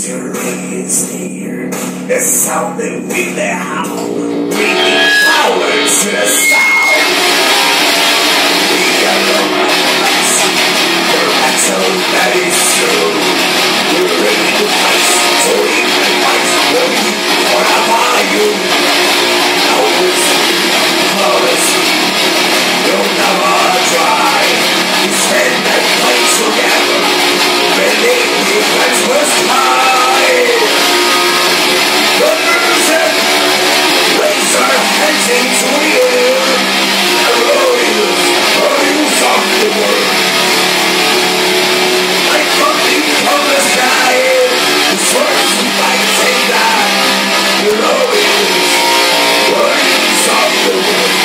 victory is here. The sound that we let howl, bringing power to the sound. We are the ones, the battle that is true. We're ready to fight, so we can fight, we'll keep forever you. Now it's policy, you'll never try. We stand and fight together, believe the defense was high. The music, raise our hands into the air. The warriors of the world. Like something from the sky, the swords fighting that. The warriors of the world.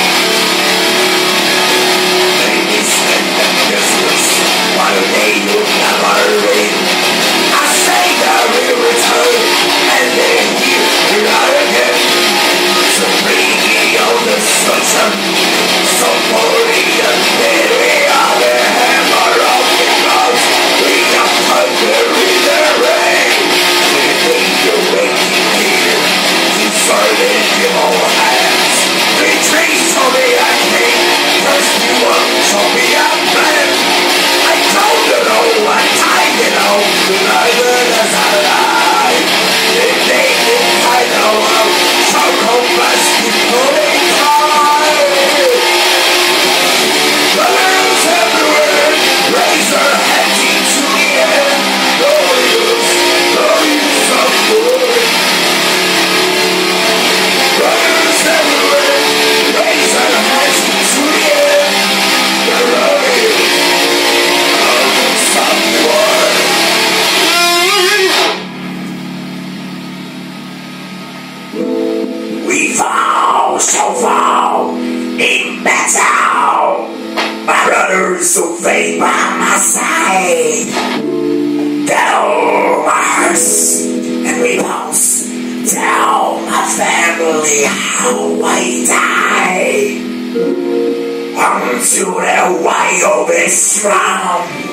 They stand and useless, while they will never win. I say that we return, and they hear it again. So bring me on the sunshine, so holy and we are the hammer of the gods. We are thunder in the rain. We think you're waiting here, deserted in our hands. Retreat, show me a king, first you up, show me a man. I don't know what time you know, neither does I lie. If they think I know how, so compass keep pulling high. Brothers everywhere, raise our hands into the air. Glorious of the Lord. Brothers everywhere, raise our hands into the air. Glorious of the Lord. We fall, so fall in battle. My brothers who fight by my side. Tell my hearts and we bounce. Tell my family how I died. Unto the wild beast from